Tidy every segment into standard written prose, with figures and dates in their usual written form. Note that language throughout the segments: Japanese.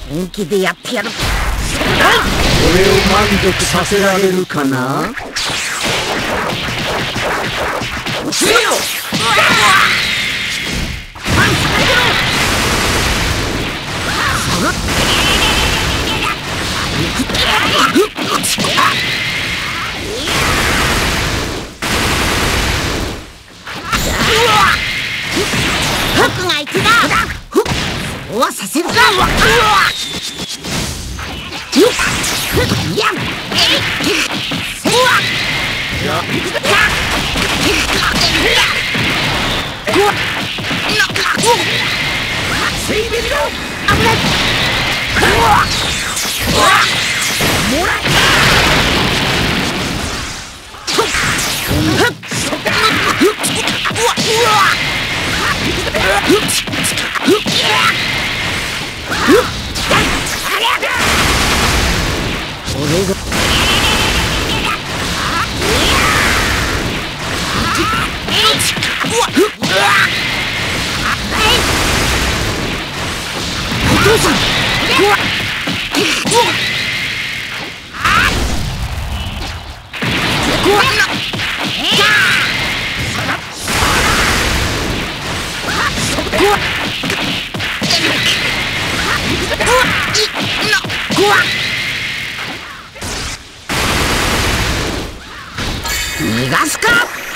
本気でやってやる。 俺を満足させられるかな。 教えよ。僕が相手だ。そうはさせるか。逃がすか。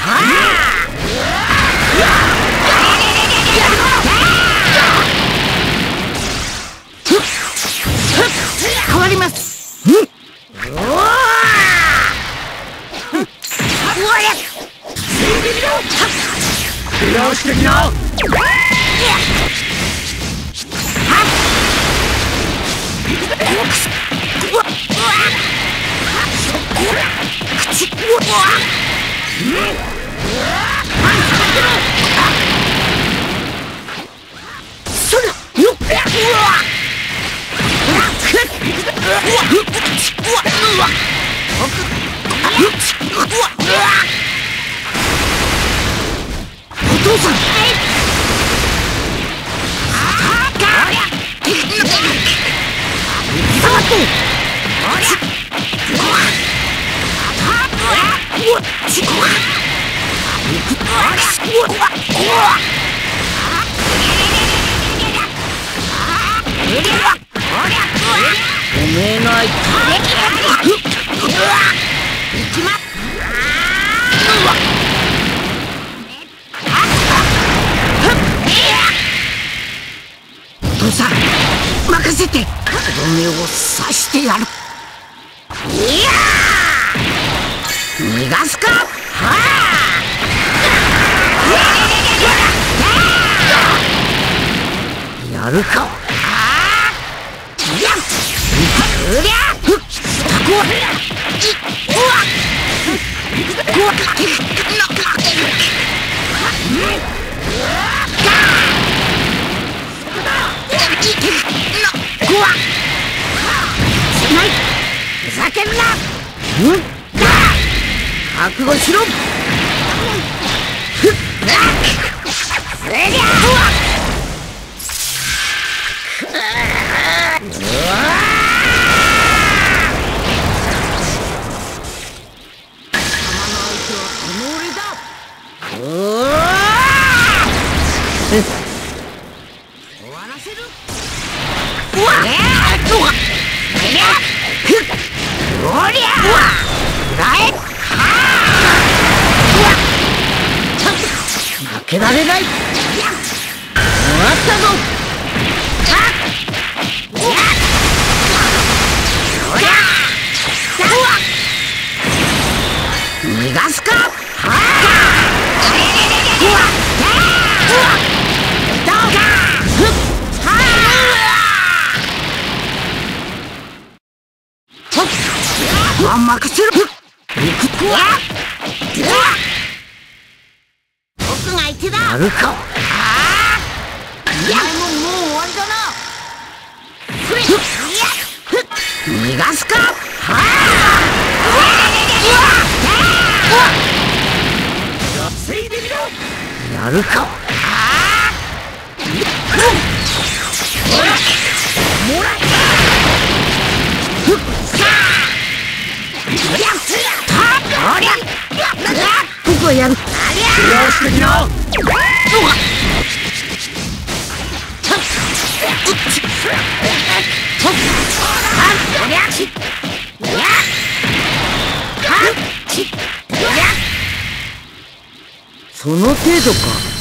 変わります。 直してきな。 お父さん。おめえの相手。お父さん、任せて。とどめを刺してやる。いやー、逃がすか。やるか。ふざけんな。覚悟しろ。負けられない。終わったぞ。逃がすか。任せる。僕が相手だ。やるか。いや、もう終わりだな。逃がすか。やるか。もら僕はやる。 よし的な。 その程度か。